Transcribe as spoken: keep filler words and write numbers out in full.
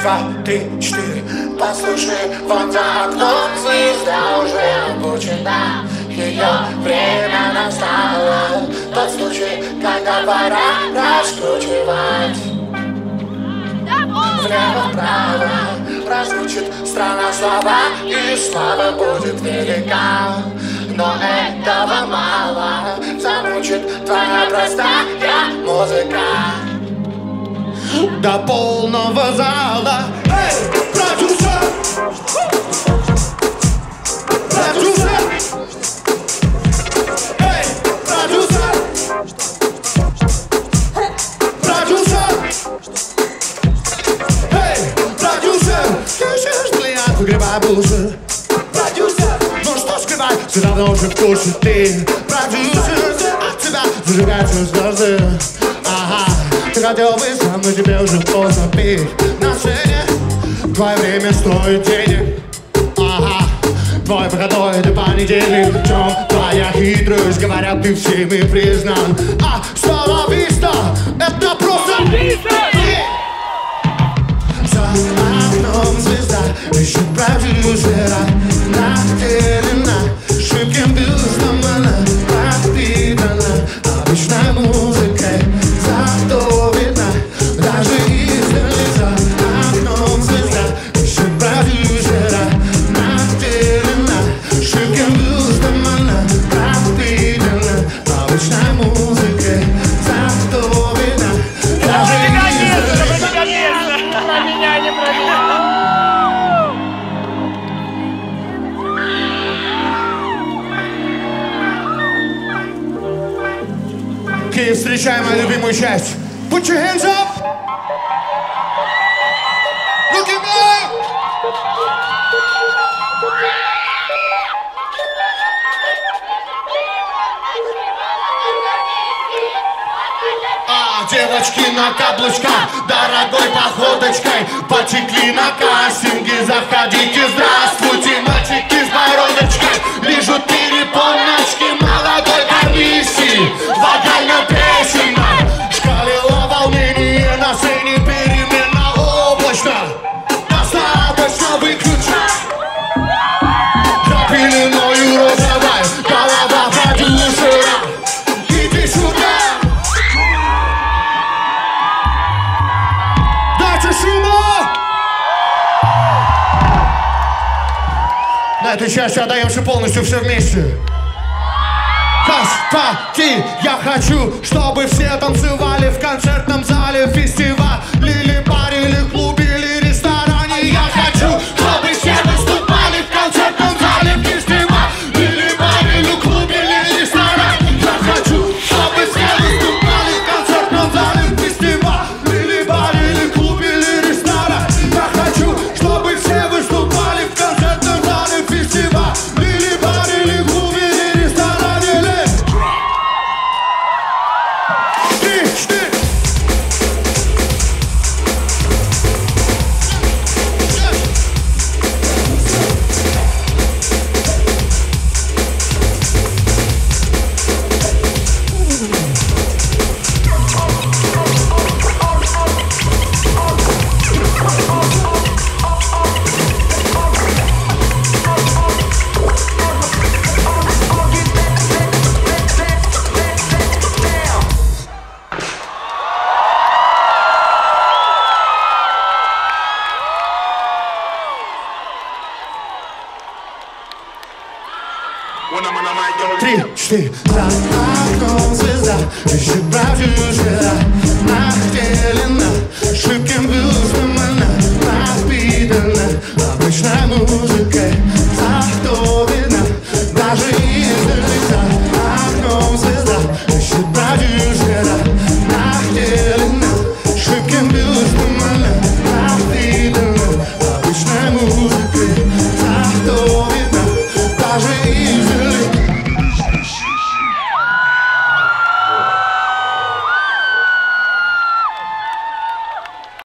два, три, четыре. Послушай, вон за окном звезда уже обучена. Ее время настало. Тот случай, когда пора раскручивать влево-вправо. Прозвучит странно слова, и слава будет велика. Но этого мало, замучит твоя простая музыка. До полного зала. Эй, продюсер! Продюсер! Эй, продюсер! Продюсер! Эй, продюсер! Слышишь, взгляд, выгребай бусы. Продюсер! Ну что скрывай, все равно уже в курсе ты. Продюсер, от тебя зажигаются звезды. Ага, ты хотел бы сам, но тебе уже поздно пить. На сцене твое время стоит денег. Ага, твой выходной до понедельник. В чем твоя хитрость? Говорят, ты всеми признан. А слово виста, это просто виста. За окном звезда ищет продюсера. Наделена шибким бюстом, она пропитана обычной музыкой. Зато видно даже издали. За окном звезда ищет продюсера. Наделена шибким бюстом, она пропитана обычной музыкой. Зато видно даже издали. Про меня, не про меня. Киев, встречаем мою любимую часть. Put your hands up. Look at me. А, девочки на каблучках, дорогой походочкой потекли на кастинги. Заходите, здравствуйте, мальчики с бородочкой. Вижу перепоночки молодой комиссии. Вокально песенно шкалило волнение. На сцене перемена облачно. Достаточно выключать пеленою розовой. Голова продюсера. Иди сюда. Дайте шума. На этой части отдаемся полностью все вместе. Господи, я хочу, чтобы все танцевали в концертном зале, фестивале или баре, или клубе, или ресторане. Я хочу, чтобы все выступали в концертном зале, фестивале или баре, или клубе, или ресторане. Я хочу, чтобы все выступали в концертном зале, фестивале или баре, или клубе, или ресторане. Я хочу, чтобы все выступали в концертном зале, фестивале или баре, или клубе, или ресторане. Три, четыре. За окном звезда ищет продюсера. Наделена шибким бюстом, она пропитана обычной музыкой.